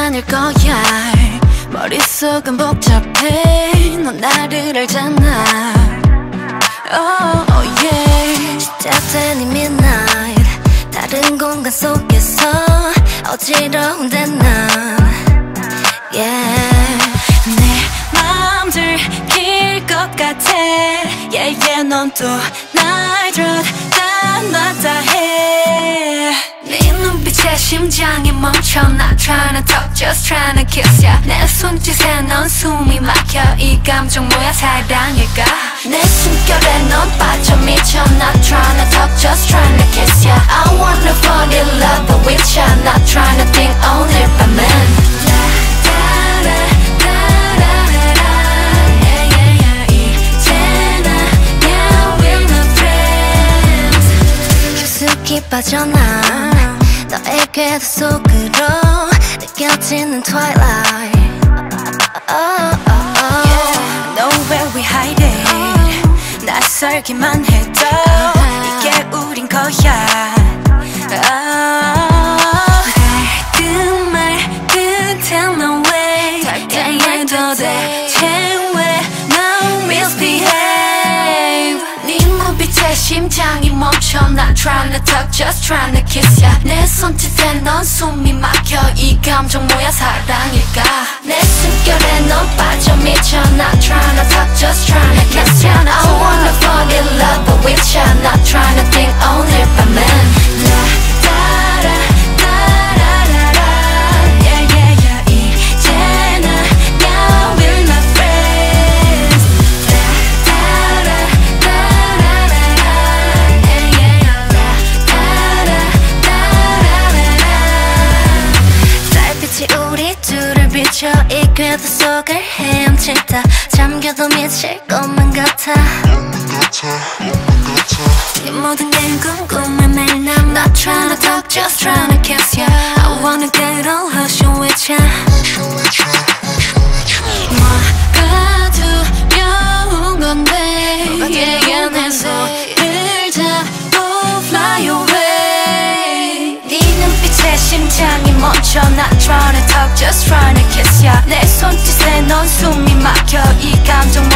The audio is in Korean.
아닐 거야. 머릿속은 복잡해. 넌 나를 알잖아. Oh yeah. 시작된 이 midnight. 다른 공간 속에서 어지러운데 난 yeah. 내 맘 들킬 것 같아. Yeah yeah. 넌 또 날 쫓아 놨다 해. 네 눈빛에 심장이 멈춰. Not tryna talk, just tryna kiss ya. 내 손짓에 넌 숨이 막혀. 이 감정 뭐야, 사랑일까? 내 숨결에 넌 빠져 미쳐. Not tryna talk, just tryna kiss ya. I wanna fall in love with ya. Not tryna think 오늘 밤은 깊숙이 빠져나 너의 궤도 속으로 느껴지는 twilight. Nowhere we hide it. 낯설기만 해도 이게 우린 거야. 말 끝에 넌 왜 달달해도 대체 왜 넌 misbehave. 네 눈빛에 심장이 멈춰. Not tryna talk, just tryna kiss ya. 내 손짓에 넌 숨이 막혀. 이 감정 뭐야, 사랑일까? 내 숨결에 넌 빠져 미쳐. Not tryna talk, just tryna kiss ya. I wanna fall in love with ya. Not tryna think 오늘 밤은 이 궤도 속을 헤엄칠다. 잠겨도 미칠 것만 같아. 이 모든 게 궁금해 매일 난 Not tryna talk, just tryna kiss ya. I wanna get all hush with ya. 뭐가 두려운 건데 yeah, yeah. 내 손을 잡고 fly away. 네 눈빛에 심장이 멈춰. Not tryna talk, just tryna kiss ya. 내 손짓에 넌 숨이 막혀. 이 감정